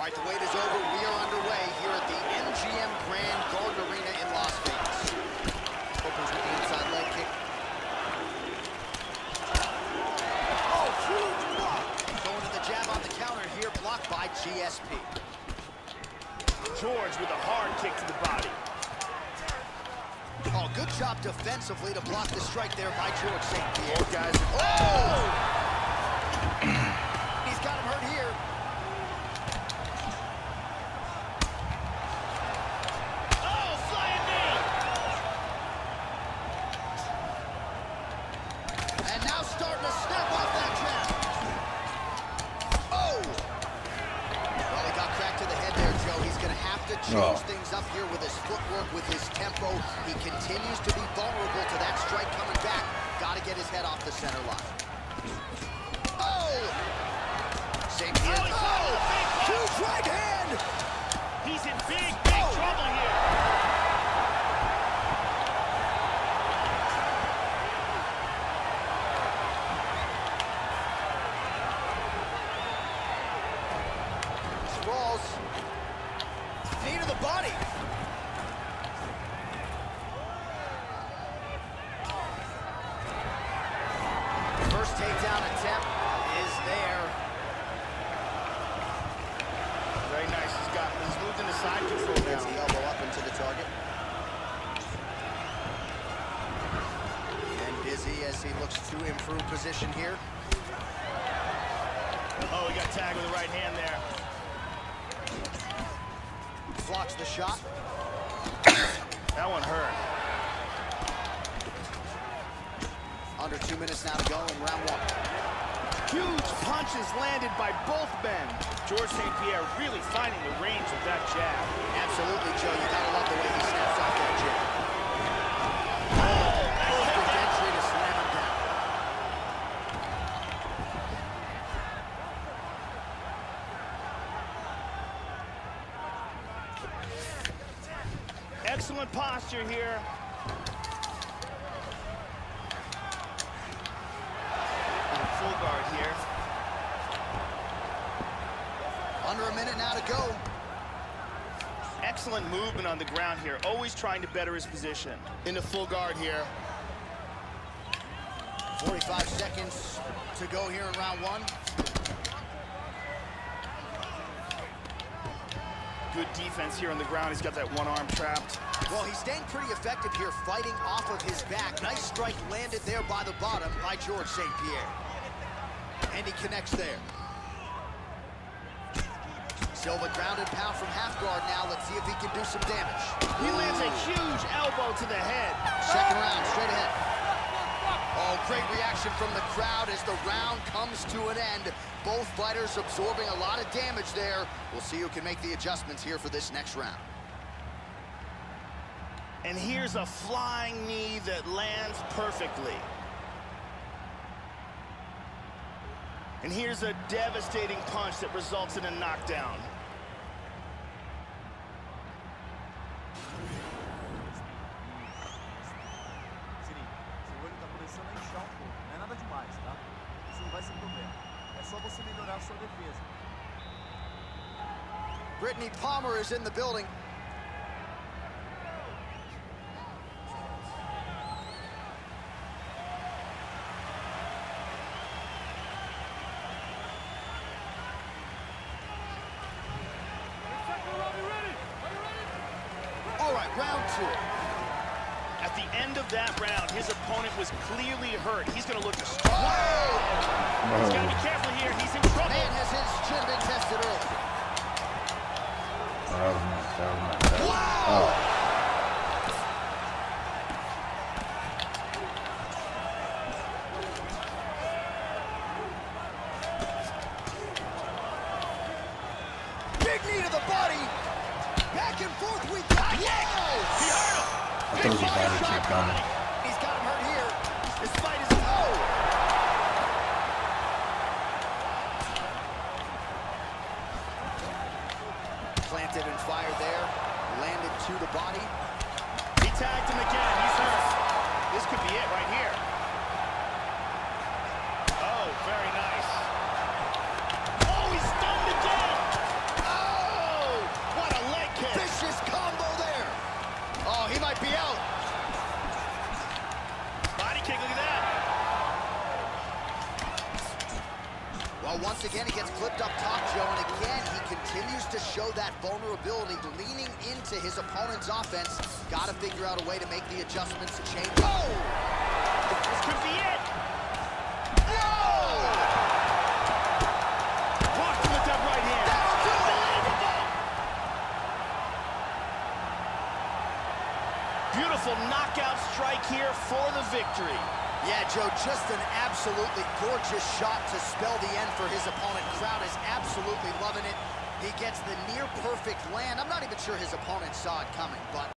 right, the wait is over. We are underway here at the MGM Grand Garden Arena in Las Vegas. Opens with the inside leg kick. Oh, huge block. Going to the jab on the counter here, blocked by GSP. George with a hard kick to the body. Oh, good job defensively to block the strike there by George St. Pierre. Both guys. Oh! He's got him hurt here. Oh, flying knee! And now starting to snap off that jab. Oh! Well, he got cracked to the head there, Joe. He's going to have to change things up here with his footwork, with his tempo. He continues to be vulnerable to that strike coming back. Got to get his head off the center line. Oh! St. Pierre. Oh! Huge right hand! He's in big trouble here. Sprawls. Knee to the body. First takedown attempt is there. Very nice. He's moved into side control now. Gets the elbow up into the target. And busy as he looks to improve position here. Oh, he got tagged with the right hand there. Blocks the shot. That one hurt. Under 2 minutes now to go in round one. Huge punches landed by both men. George St. Pierre really finding the range with that jab. Absolutely, Joe. You gotta love the way he snaps off that jab. Perfect entry to slam him down. Excellent posture here. Full guard here. Under a minute now to go. Excellent movement on the ground here, always trying to better his position. Into full guard here. 45 seconds to go here in round one. Good defense here on the ground. He's got that one arm trapped. Well, he's staying pretty effective here, fighting off of his back. Nice strike landed there by the bottom by George St. Pierre. And he connects there. Silva grounded pound from half guard now. Let's see if he can do some damage. He lands a huge elbow to the head. Second round, straight ahead. Oh, great reaction from the crowd as the round comes to an end. Both fighters absorbing a lot of damage there. We'll see who can make the adjustments here for this next round. And here's a flying knee that lands perfectly. And here's a devastating punch that results in a knockdown. Brittany Palmer is in the building. All right, round two. At the end of that round, his opponent was clearly hurt. He's going to look to strike. He's got to be careful here. He's in trouble. Man, has his chin been tested early. That was nice. Oh. Big knee to the body. Back and forth we go. He hurt him. That was a body kick coming. He's got him hurt here. This fight is planted and fired there. Landed to the body. He tagged him again. He's hurt. This could be it right here. Oh, very nice. Oh, he's stunned again. Oh! continues to show that vulnerability, leaning into his opponent's offense. Got to figure out a way to make the adjustments to change. Oh! This could be it. Oh! Blocked with that right hand. Unbelievable! Beautiful knockout strike here for the victory. Yeah, Joe, just an absolutely gorgeous shot to spell the end for his opponent. Crowd is absolutely loving it. He gets the near-perfect land. I'm not even sure his opponent saw it coming, but